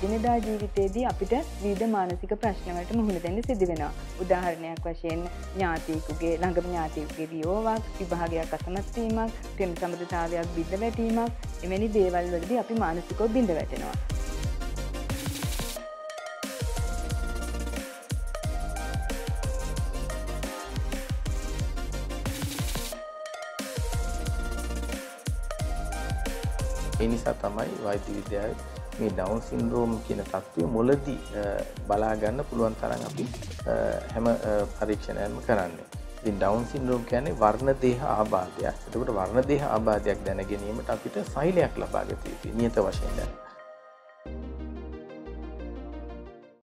එදිනෙදා ජීවිතයේදී අපිට විවිධ මානසික ප්‍රශ්න වලට මුහුණ දෙන්න සිදු වෙනවා. උදාහරණයක් වශයෙන් ඥාතියෙකුගේ ළඟම ඥාතියෙකුගේ වියෝවක්, විභාගයක් අසමත් වීමක්, තෙම සම්බන්ධතාවයක් බිඳ වැටීමක්, එවැනි දේවල් වලදී අපි මානසිකව බිඳ වැටෙනවා. ඒ නිසා තමයි වෛද්‍ය විද්‍යාවේ මේ ඩවුන් සින්ඩ්‍රෝම් කියන තත්ත්වය මුලදී බලා ගන්න පුළුවන් තරම් අපි හැම පරීක්ෂණයක්ම කරන්නේ. ඉතින් ඩවුන් සින්ඩ්‍රෝම් කියන්නේ වර්ණ දේහ ආබාධයක්. එතකොට වර්ණ දේහ ආබාධයක් දැන ගැනීමට අපිට සෛලයක් ලබා ගත යුතුයි නියත වශයෙන් දැන.